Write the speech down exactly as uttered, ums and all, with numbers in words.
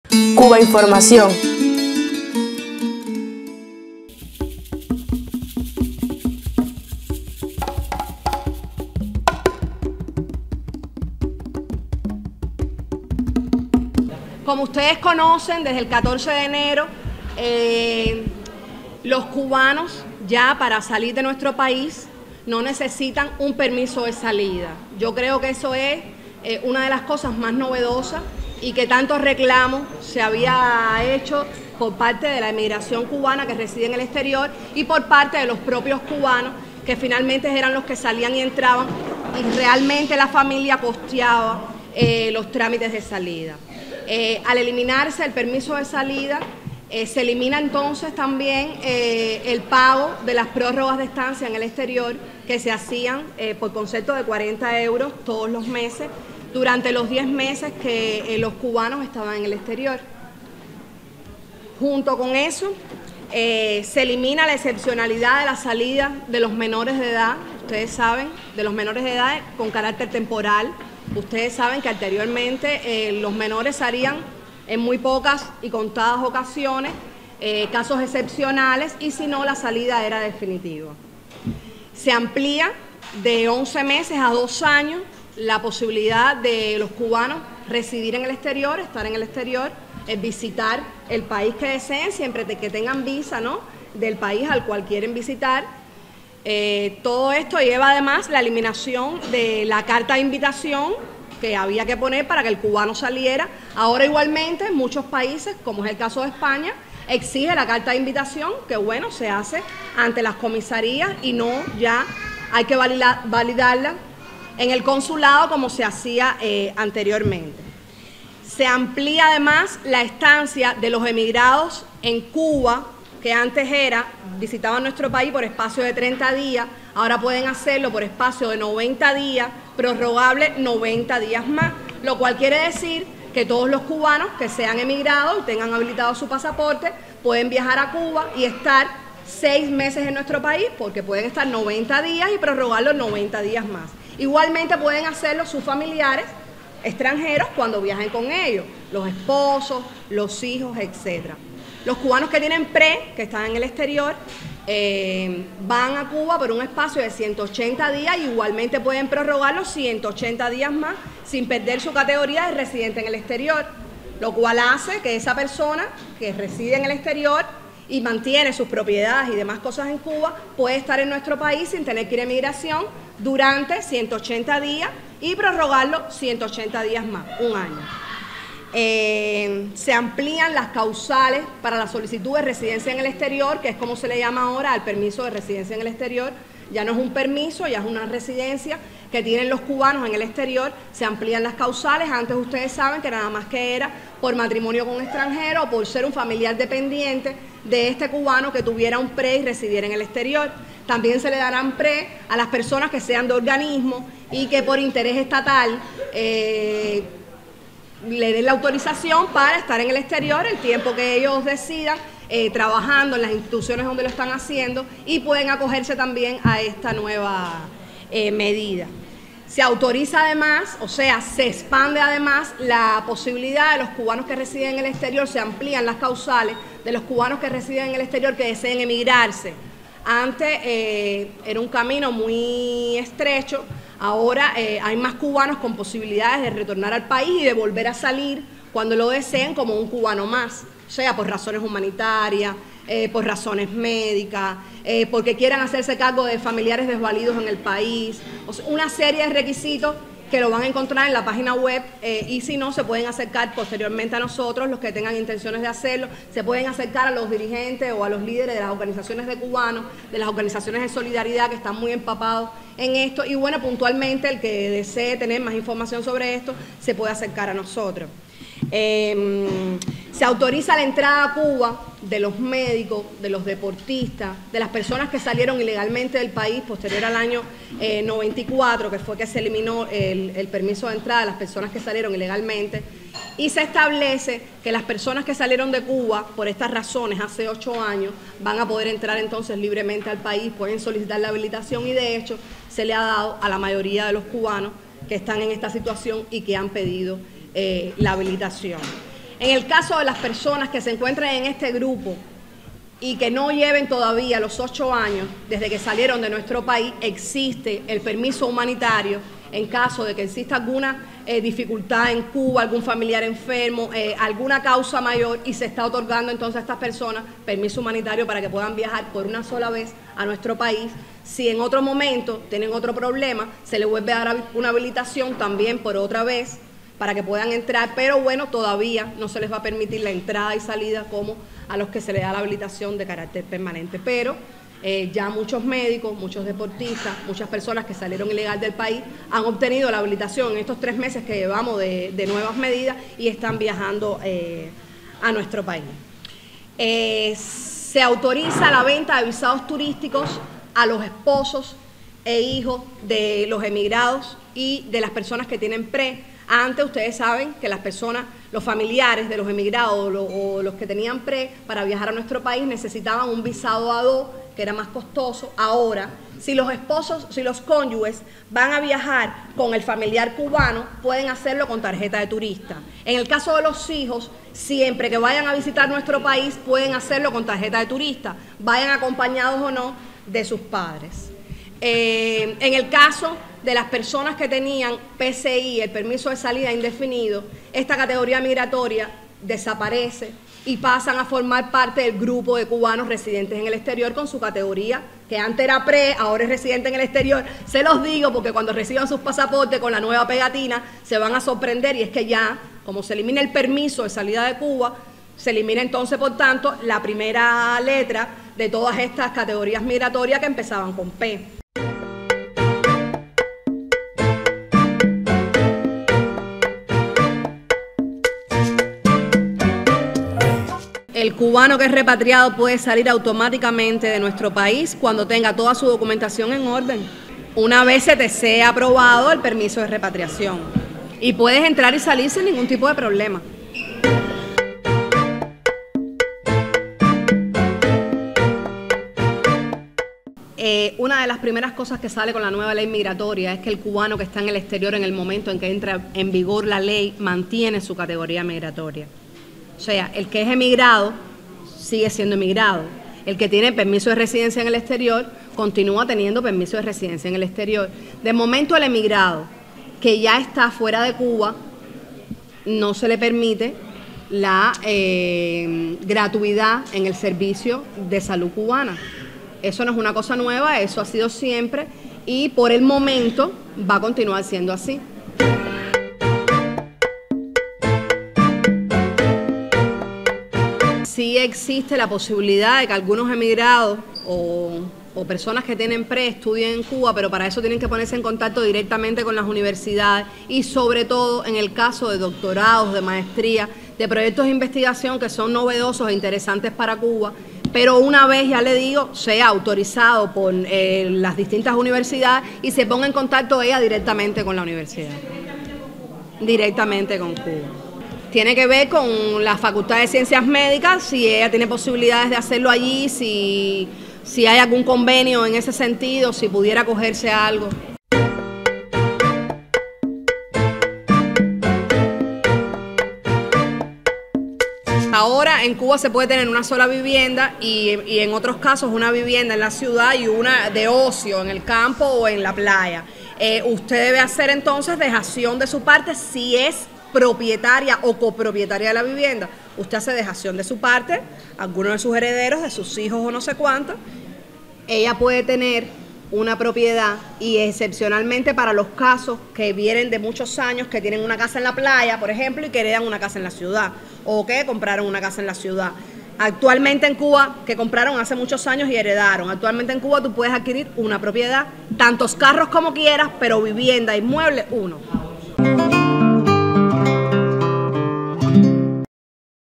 Cuba Información. Como ustedes conocen, desde el catorce de enero, eh, los cubanos ya para salir de nuestro país no necesitan un permiso de salida. Yo creo que eso es eh, una de las cosas más novedosas y que tanto reclamo se había hecho por parte de la emigración cubana que reside en el exterior y por parte de los propios cubanos que finalmente eran los que salían y entraban y realmente la familia costeaba eh, los trámites de salida. Eh, al eliminarse el permiso de salida, eh, se elimina entonces también eh, el pago de las prórrogas de estancia en el exterior que se hacían eh, por concepto de cuarenta euros todos los meses durante los diez meses que eh, los cubanos estaban en el exterior. Junto con eso, eh, se elimina la excepcionalidad de la salida de los menores de edad, ustedes saben, de los menores de edad con carácter temporal. Ustedes saben que anteriormente eh, los menores salían en muy pocas y contadas ocasiones, eh, casos excepcionales, y si no, la salida era definitiva. Se amplía de once meses a dos años la posibilidad de los cubanos residir en el exterior, estar en el exterior, eh, visitar el país que deseen, siempre que tengan visa, ¿no?, del país al cual quieren visitar. Eh, todo esto lleva además la eliminación de la carta de invitación que había que poner para que el cubano saliera. Ahora igualmente en muchos países, como es el caso de España, exige la carta de invitación, que bueno, se hace ante las comisarías y no ya hay que validar, validarla en el consulado como se hacía eh, anteriormente. Se amplía además la estancia de los emigrados en Cuba, que antes era, visitaban nuestro país por espacio de treinta días, ahora pueden hacerlo por espacio de noventa días, prorrogable noventa días más, lo cual quiere decir que todos los cubanos que sean emigrados y tengan habilitado su pasaporte pueden viajar a Cuba y estar seis meses en nuestro país, porque pueden estar noventa días y prorrogarlos noventa días más. Igualmente pueden hacerlo sus familiares extranjeros cuando viajen con ellos, los esposos, los hijos, etcétera. Los cubanos que tienen pre, que están en el exterior, eh, van a Cuba por un espacio de ciento ochenta días y igualmente pueden prorrogar los ciento ochenta días más sin perder su categoría de residente en el exterior, lo cual hace que esa persona que reside en el exterior y mantiene sus propiedades y demás cosas en Cuba puede estar en nuestro país sin tener que ir a migración durante ciento ochenta días y prorrogarlo ciento ochenta días más, un año. Eh, se amplían las causales para la solicitud de residencia en el exterior, que es como se le llama ahora al permiso de residencia en el exterior. Ya no es un permiso, ya es una residencia que tienen los cubanos en el exterior. Se amplían las causales. Antes ustedes saben que nada más que era por matrimonio con un extranjero o por ser un familiar dependiente de este cubano que tuviera un pre y residiera en el exterior. También se le darán pre a las personas que sean de organismo y que por interés estatal eh, le den la autorización para estar en el exterior el tiempo que ellos decidan, eh, trabajando en las instituciones donde lo están haciendo, y pueden acogerse también a esta nueva eh, medida. Se autoriza además, o sea, se expande además la posibilidad de los cubanos que residen en el exterior, se amplían las causales de los cubanos que residen en el exterior que deseen emigrarse. Antes eh, era un camino muy estrecho. Ahora eh, hay más cubanos con posibilidades de retornar al país y de volver a salir cuando lo deseen como un cubano más, sea por razones humanitarias, eh, por razones médicas, eh, porque quieran hacerse cargo de familiares desvalidos en el país, o sea, una serie de requisitos que lo van a encontrar en la página web eh, y si no, se pueden acercar posteriormente a nosotros, los que tengan intenciones de hacerlo, se pueden acercar a los dirigentes o a los líderes de las organizaciones de cubanos, de las organizaciones de solidaridad que están muy empapados en esto, y bueno, puntualmente el que desee tener más información sobre esto se puede acercar a nosotros. Eh, se autoriza la entrada a Cuba de los médicos, de los deportistas, de las personas que salieron ilegalmente del país posterior al año eh, noventa y cuatro, que fue que se eliminó el, el permiso de entrada de las personas que salieron ilegalmente, y se establece que las personas que salieron de Cuba por estas razones hace ocho años van a poder entrar entonces libremente al país, pueden solicitar la habilitación, y de hecho se le ha dado a la mayoría de los cubanos que están en esta situación y que han pedido eh, la habilitación. En el caso de las personas que se encuentran en este grupo y que no lleven todavía los ocho años desde que salieron de nuestro país, existe el permiso humanitario en caso de que exista alguna eh, dificultad en Cuba, algún familiar enfermo, eh, alguna causa mayor, y se está otorgando entonces a estas personas permiso humanitario para que puedan viajar por una sola vez a nuestro país. Si en otro momento tienen otro problema, se les vuelve a dar una habilitación también por otra vez para que puedan entrar, pero bueno, todavía no se les va a permitir la entrada y salida como a los que se les da la habilitación de carácter permanente. Pero eh, ya muchos médicos, muchos deportistas, muchas personas que salieron ilegal del país han obtenido la habilitación en estos tres meses que llevamos de, de nuevas medidas y están viajando eh, a nuestro país. Eh, se autoriza la venta de visados turísticos a los esposos e hijos de los emigrados y de las personas que tienen pre. Antes ustedes saben que las personas, los familiares de los emigrados o los, o los que tenían pre para viajar a nuestro país necesitaban un visado A dos que era más costoso. Ahora, si los esposos, si los cónyuges van a viajar con el familiar cubano, pueden hacerlo con tarjeta de turista. En el caso de los hijos, siempre que vayan a visitar nuestro país, pueden hacerlo con tarjeta de turista, vayan acompañados o no de sus padres. Eh, en el caso de las personas que tenían P S I, el permiso de salida indefinido, esta categoría migratoria desaparece y pasan a formar parte del grupo de cubanos residentes en el exterior con su categoría, que antes era pre, ahora es residente en el exterior. Se los digo porque cuando reciban sus pasaportes con la nueva pegatina se van a sorprender, y es que ya, como se elimina el permiso de salida de Cuba, se elimina entonces, por tanto, la primera letra de todas estas categorías migratorias que empezaban con P. El cubano que es repatriado puede salir automáticamente de nuestro país cuando tenga toda su documentación en orden, una vez se te sea aprobado el permiso de repatriación. Y puedes entrar y salir sin ningún tipo de problema. Eh, una de las primeras cosas que sale con la nueva ley migratoria es que el cubano que está en el exterior en el momento en que entra en vigor la ley mantiene su categoría migratoria. O sea, el que es emigrado sigue siendo emigrado. El que tiene permiso de residencia en el exterior continúa teniendo permiso de residencia en el exterior. De momento, el emigrado que ya está fuera de Cuba no se le permite la eh, gratuidad en el servicio de salud cubana. Eso no es una cosa nueva, eso ha sido siempre y por el momento va a continuar siendo así. Sí existe la posibilidad de que algunos emigrados o, o personas que tienen pre estudien en Cuba, pero para eso tienen que ponerse en contacto directamente con las universidades y sobre todo en el caso de doctorados, de maestría, de proyectos de investigación que son novedosos e interesantes para Cuba, pero una vez, ya le digo, sea autorizado por eh, las distintas universidades y se ponga en contacto ella directamente con la universidad, directamente con Cuba. Tiene que ver con la Facultad de Ciencias Médicas, si ella tiene posibilidades de hacerlo allí, si, si hay algún convenio en ese sentido, si pudiera acogerse a algo. Ahora en Cuba se puede tener una sola vivienda y, y en otros casos una vivienda en la ciudad y una de ocio en el campo o en la playa. Eh, usted debe hacer entonces dejación de su parte si es propietaria o copropietaria de la vivienda. Usted hace dejación de su parte, alguno de sus herederos, de sus hijos o no sé cuántos. Ella puede tener una propiedad y excepcionalmente para los casos que vienen de muchos años, que tienen una casa en la playa, por ejemplo, y que heredan una casa en la ciudad o que compraron una casa en la ciudad. Actualmente en Cuba, que compraron hace muchos años y heredaron, actualmente en Cuba tú puedes adquirir una propiedad, tantos carros como quieras, pero vivienda, inmueble, uno.